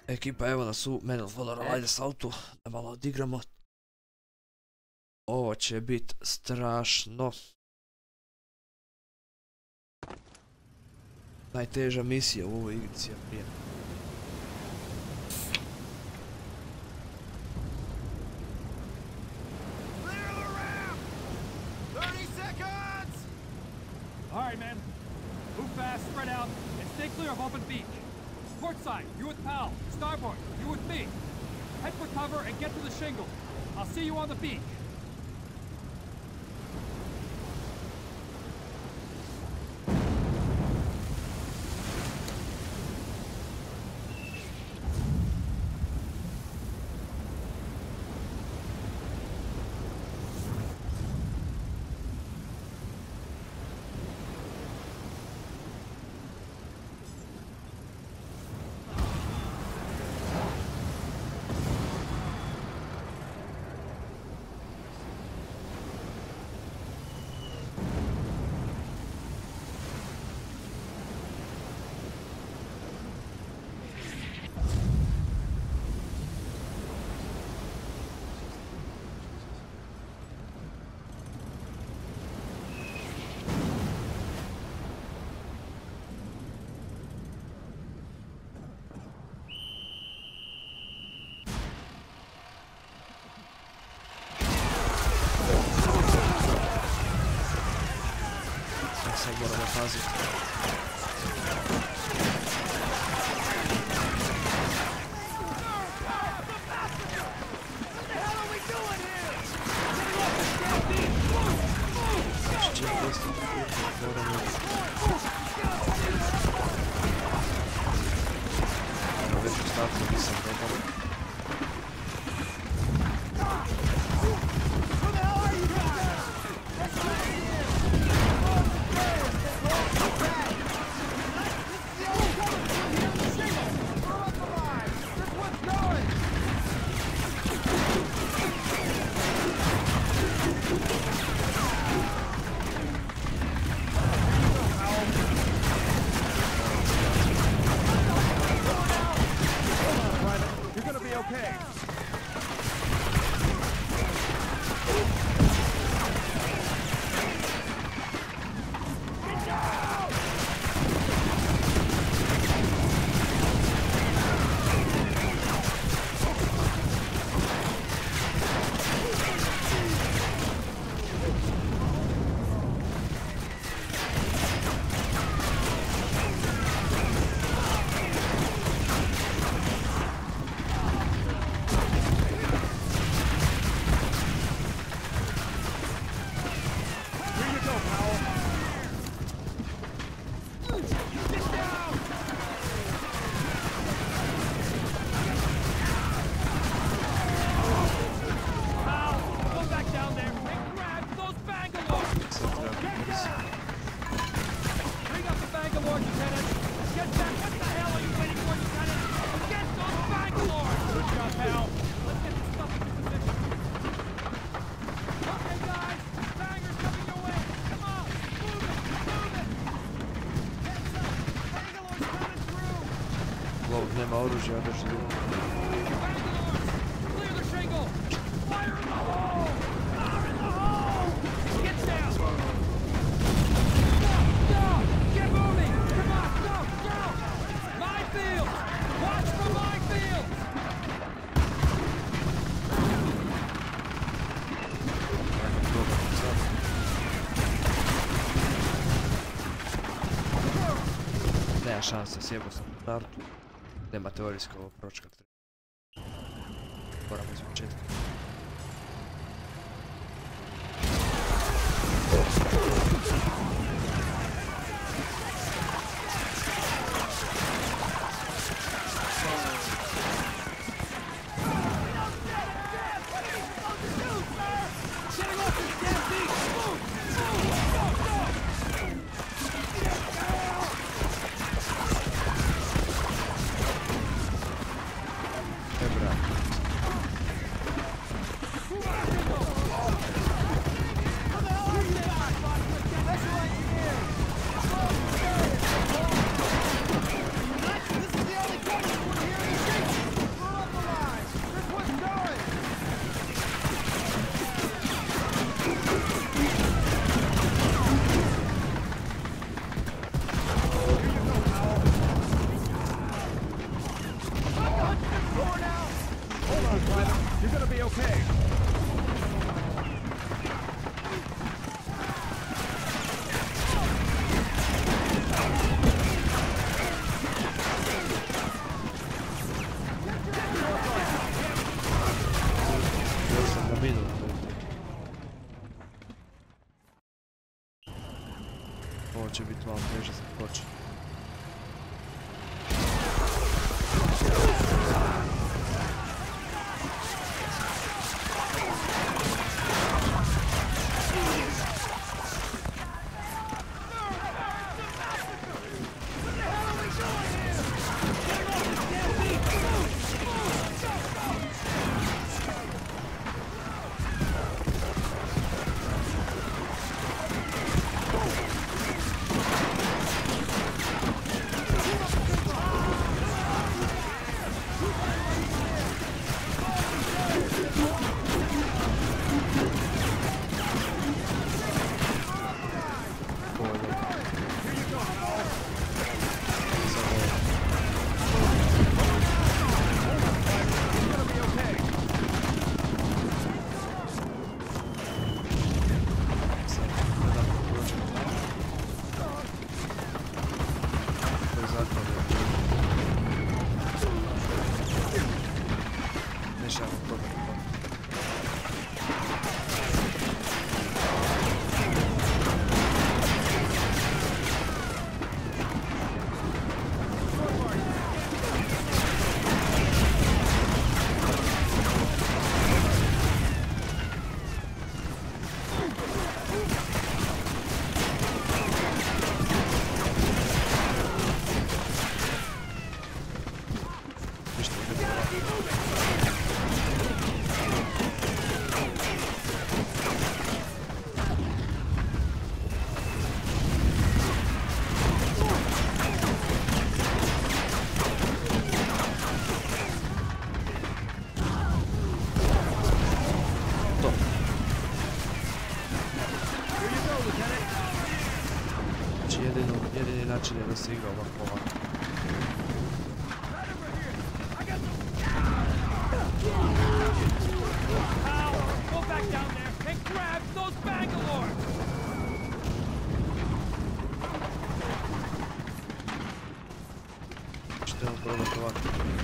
Ekipa, evo nas u Medal of Honor, ajde s autu da malo odigramo. Ovo će biti strašno. Najteža misija u ovoj igrici, ja prije. Alright, man. Move fast, spread out, and stay clear of open beach. Port side, you with Powell. Starboard, you with me. Head for cover and get to the shingle. I'll see you on the beach. Sad moramo paziti. Znači, moramo... Evo već u startu nisam dobar. Nema oružja, održi ljudi. Nema šanse, sjebao sam u startu. Nema teorijsko proći kak treba. Moramo iz početka. You're gonna be okay. Još sam na minu. Ovo će biti malo teže za počet. Jedini način je da se igra ovako. Go back down there and grab those Bangalores! Ćemo probati ovako.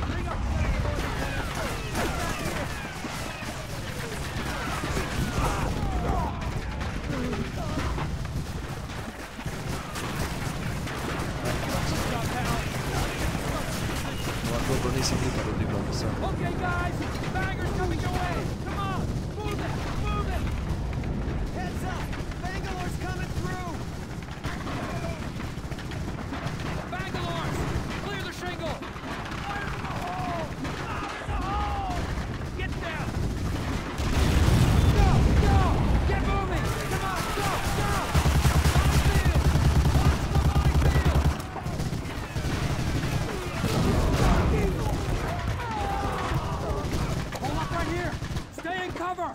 Dobro, nisam nikad odigrao do sada. Okay, guys, Banger's coming your way. Come on, move it, move it. Heads up, Bangalore's coming through. Bangalores, clear the shingle. Get down. Go, go, get moving. Come on, go, go. Stay in cover!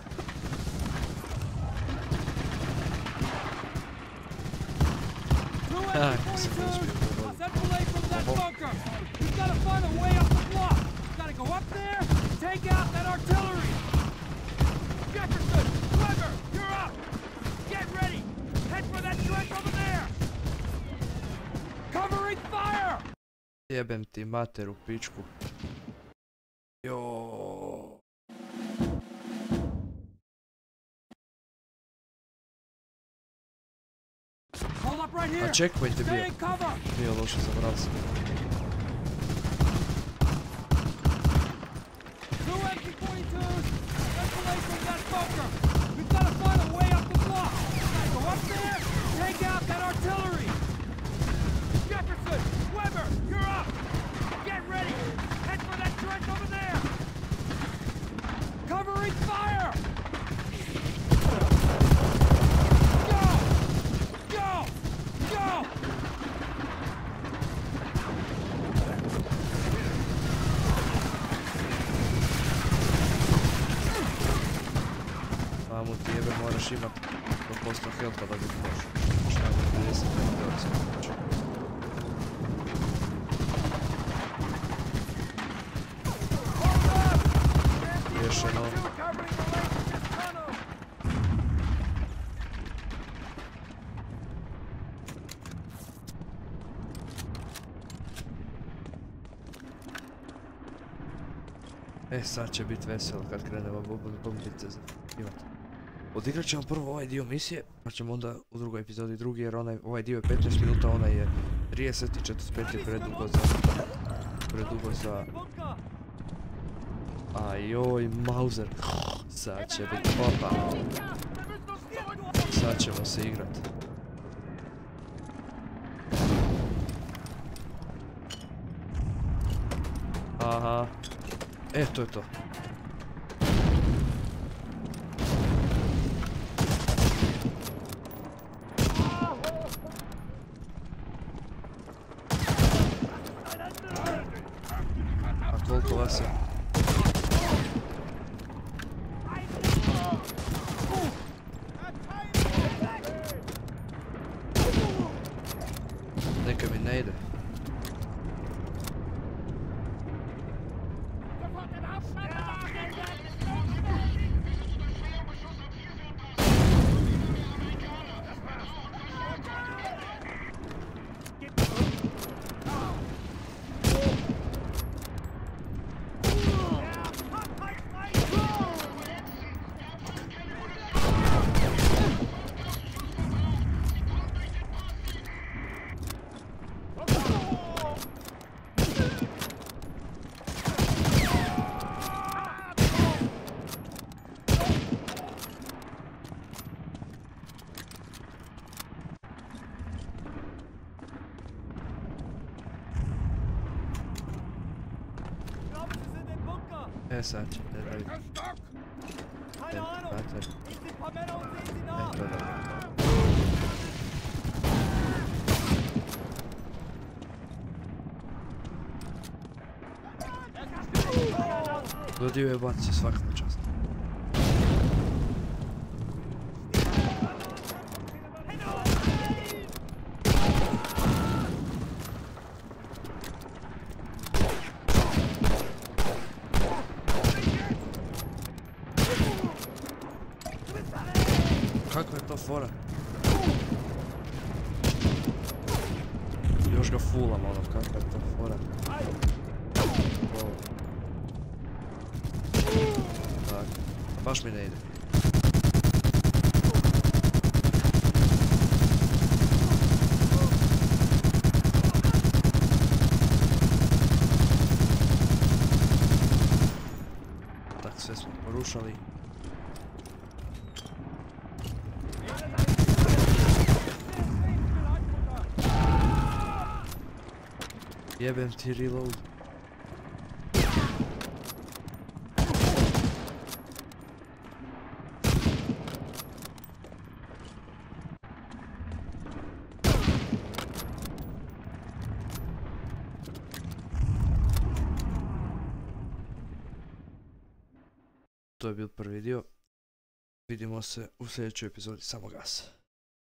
Set away from that bunker! We've got to find a way up the block! We've got to go up there, take out that artillery! Jefferson! Weber! You're up! Get ready! Head for that trench over there! Covering fire! Jebem ti mater u pičku. Joooo. A checkpoint je bio. Nije loše, zabral sam. Jefferson! Weber! You're up! Get ready! Head for that trench over there! Covering fire! Go! Go! Go! Mamu ti jebe, moraš imat 100% health-a da bi prošao. Šta je 50 health-a. Još jedno. E sad će biti veselo kad krenemo bombice za imati. Odigrat ćemo prvo ovaj dio misije, pa ćemo onda u drugoj epizodi drugi, jer ovaj dio je 15 minuta, onaj je 30 i 45 je predugo za... Ajoj, Mauser. Sad će biti popa. Sad ćemo se igrat. Aha. E, to je to. A koliko vas je? Neka mi ne ide. E sad će, ne da vidim. Eto da. Dodio je baci svakako čast. Kako je to fora? Još ga fulam ono, kako je to fora? Tak, baš mi ne ide. Tak, sve smo porušali. Jebem ti reload. To je bil prvi dio. Vidimo se u sljedećoj epizodi. Samo gas.